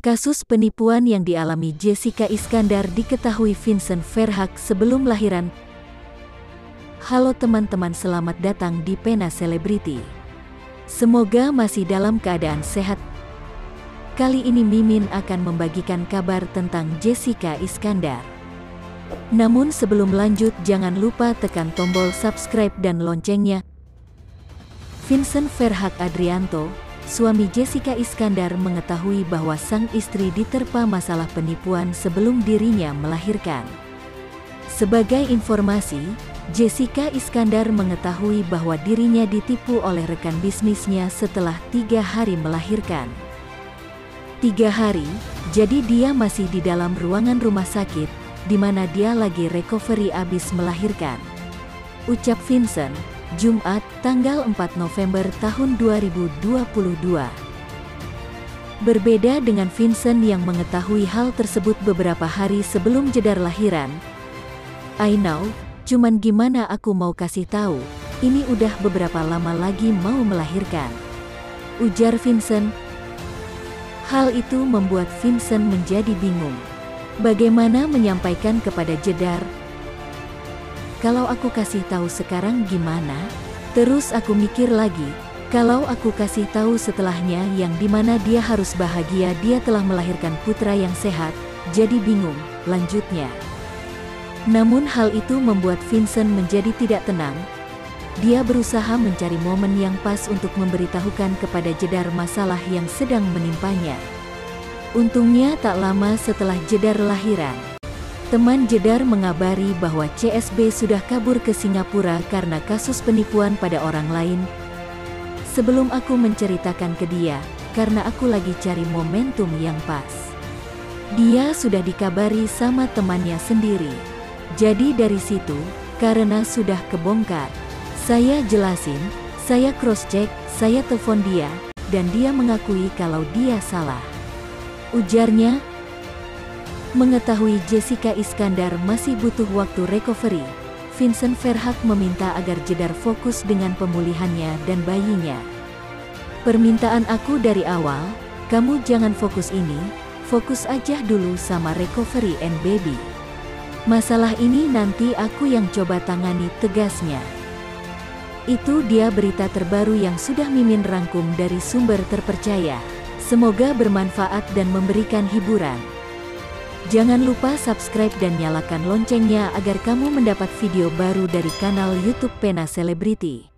Kasus penipuan yang dialami Jessica Iskandar diketahui Vincent Verhaeghe sebelum lahiran. Halo teman-teman, selamat datang di Pena Selebriti. Semoga masih dalam keadaan sehat. Kali ini Mimin akan membagikan kabar tentang Jessica Iskandar. Namun sebelum lanjut, jangan lupa tekan tombol subscribe dan loncengnya. Vincent Verhaeghe Adrianto, suami Jessica Iskandar, mengetahui bahwa sang istri diterpa masalah penipuan sebelum dirinya melahirkan. Sebagai informasi, Jessica Iskandar mengetahui bahwa dirinya ditipu oleh rekan bisnisnya setelah 3 hari melahirkan. 3 hari, jadi dia masih di dalam ruangan rumah sakit, di mana dia lagi recovery abis melahirkan. Ucap Vincent, Jumat, tanggal 4 November tahun 2022. Berbeda dengan Vincent yang mengetahui hal tersebut beberapa hari sebelum jedar lahiran. I know, cuman gimana aku mau kasih tahu, ini udah beberapa lama lagi mau melahirkan, ujar Vincent. Hal itu membuat Vincent menjadi bingung. Bagaimana menyampaikan kepada jedar? Kalau aku kasih tahu sekarang gimana? Terus aku mikir lagi, kalau aku kasih tahu setelahnya yang dimana dia harus bahagia dia telah melahirkan putra yang sehat, jadi bingung, lanjutnya. Namun hal itu membuat Vincent menjadi tidak tenang. Dia berusaha mencari momen yang pas untuk memberitahukan kepada jedar masalah yang sedang menimpanya. Untungnya tak lama setelah jedar lahiran, teman jedar mengabari bahwa CSB sudah kabur ke Singapura karena kasus penipuan pada orang lain. Sebelum aku menceritakan ke dia, karena aku lagi cari momentum yang pas. Dia sudah dikabari sama temannya sendiri. Jadi dari situ, karena sudah kebongkar, saya jelasin, saya cross-check, saya telepon dia, dan dia mengakui kalau dia salah, ujarnya. Mengetahui Jessica Iskandar masih butuh waktu recovery, Vincent Verhaeghe meminta agar jedar fokus dengan pemulihannya dan bayinya. Permintaan aku dari awal, kamu jangan fokus ini, fokus aja dulu sama recovery and baby. Masalah ini nanti aku yang coba tangani, tegasnya. Itu dia berita terbaru yang sudah Mimin rangkum dari sumber terpercaya. Semoga bermanfaat dan memberikan hiburan. Jangan lupa subscribe dan nyalakan loncengnya agar kamu mendapat video baru dari kanal YouTube Pena Selebriti.